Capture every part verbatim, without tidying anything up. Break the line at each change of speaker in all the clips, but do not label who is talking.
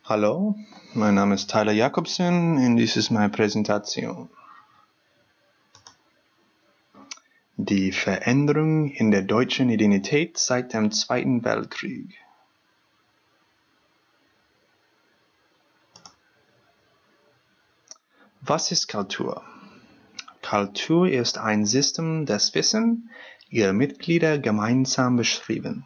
Hallo, mein Name ist Tyler Jacobson und dies ist meine Präsentation. Die Veränderung in der deutschen Identität seit dem Zweiten Weltkrieg. Was ist Kultur? Kultur ist ein System des Wissens ihrer Mitglieder gemeinsam beschrieben.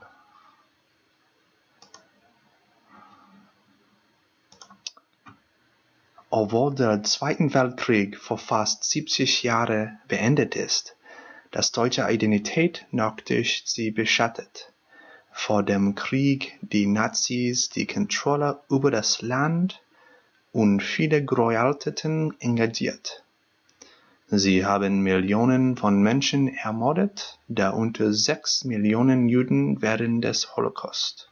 Obwohl der Zweite Weltkrieg vor fast siebzig Jahren beendet ist, das deutsche Identität noch durch sie beschattet. Vor dem Krieg die Nazis die Kontrolle über das Land und viele Gräueltaten engagiert. Sie haben Millionen von Menschen ermordet, darunter sechs Millionen Juden während des Holocaust.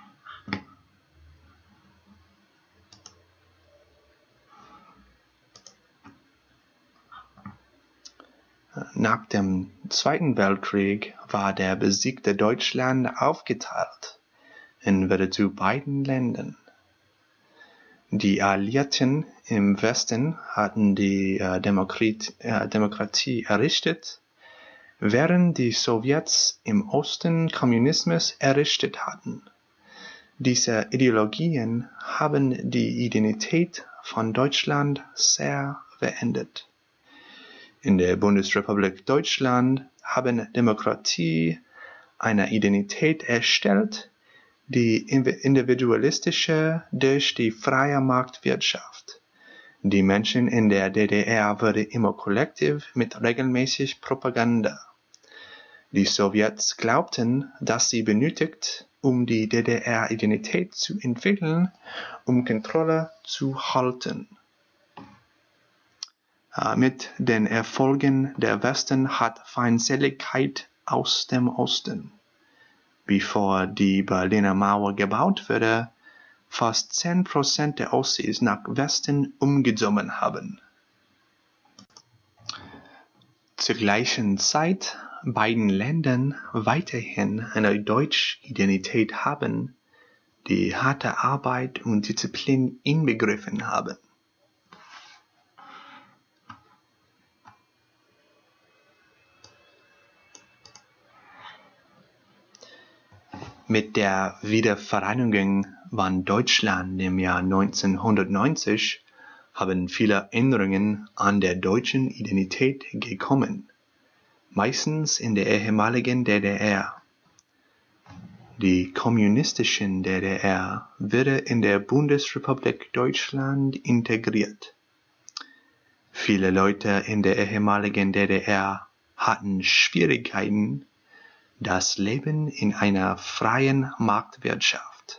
Nach dem Zweiten Weltkrieg war der besiegte Deutschland aufgeteilt, entweder zu beiden Ländern. Die Alliierten im Westen hatten die äh, Demokrat, äh, Demokratie errichtet, während die Sowjets im Osten Kommunismus errichtet hatten. Diese Ideologien haben die Identität von Deutschland sehr verändert. In der Bundesrepublik Deutschland haben Demokratie eine Identität erstellt, die individualistische durch die freie Marktwirtschaft. Die Menschen in der D D R wurden immer kollektiv mit regelmäßig Propaganda. Die Sowjets glaubten, dass sie benötigt, um die D D R-Identität zu entwickeln, um Kontrolle zu halten. Mit den Erfolgen der Westen hat Feindseligkeit aus dem Osten. Bevor die Berliner Mauer gebaut wurde, fast zehn Prozent der Ossis nach Westen umgezogen haben. Zur gleichen Zeit beiden Ländern weiterhin eine deutsche Identität haben, die harte Arbeit und Disziplin inbegriffen haben. Mit der Wiedervereinigung von Deutschland im Jahr neunzehnhundertneunzig haben viele Änderungen an der deutschen Identität gekommen, meistens in der ehemaligen D D R. Die kommunistischen D D R wurde in der Bundesrepublik Deutschland integriert. Viele Leute in der ehemaligen D D R hatten Schwierigkeiten, das Leben in einer freien Marktwirtschaft.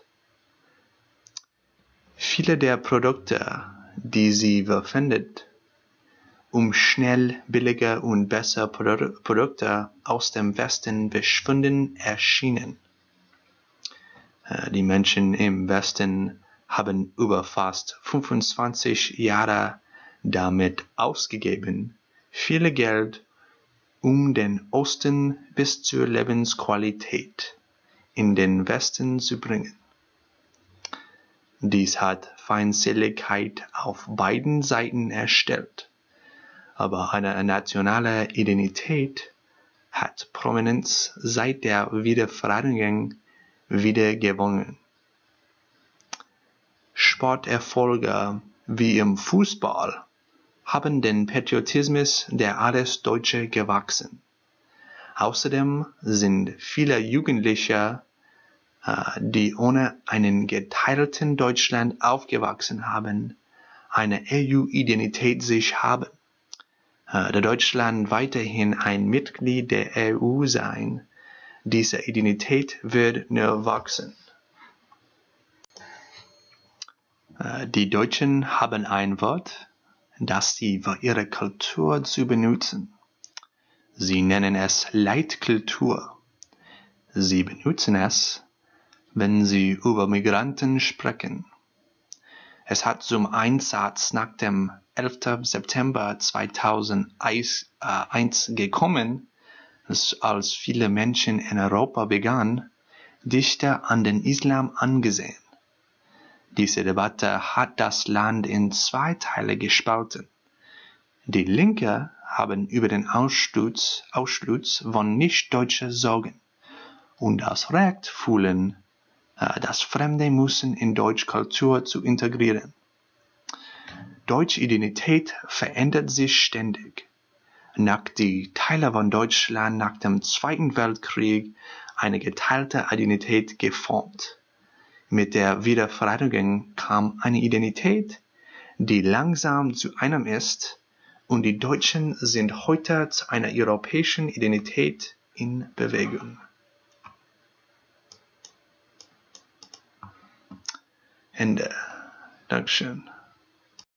Viele der Produkte, die sie verwendet, um schnell, billiger und bessere Produ- Produkte aus dem Westen verschwunden erschienen. Die Menschen im Westen haben über fast fünfundzwanzig Jahre damit ausgegeben, viel Geld um den Osten bis zur Lebensqualität in den Westen zu bringen. Dies hat Feindseligkeit auf beiden Seiten erstellt, aber eine nationale Identität hat Prominenz seit der Wiedervereinigung wieder gewonnen. Sporterfolge wie im Fußball haben den Patriotismus der Adelsdeutsche gewachsen. Außerdem sind viele Jugendliche, äh, die ohne einen geteilten Deutschland aufgewachsen haben, eine E U-Identität sich haben. Äh, da Deutschland weiterhin ein Mitglied der E U sein, diese Identität wird nur wachsen. Äh, die Deutschen haben ein Wort, das sie für ihre Kultur zu benutzen. Sie nennen es Leitkultur. Sie benutzen es, wenn sie über Migranten sprechen. Es hat zum Einsatz nach dem elften September zweitausendeins gekommen, als viele Menschen in Europa begannen, dichter an den Islam angesehen. Diese Debatte hat das Land in zwei Teile gespalten. Die Linke haben über den Ausschluss, Ausschluss von Nichtdeutschen sorgen und das Recht fühlen, äh, das Fremde müssen in Deutschkultur zu integrieren. Deutsche Identität verändert sich ständig. Nach die Teile von Deutschland nach dem Zweiten Weltkrieg eine geteilte Identität geformt. Mit der Wiedervereinigung kam eine Identität, die langsam zu einem ist, und die Deutschen sind heute zu einer europäischen Identität in Bewegung. Ende. Dankeschön.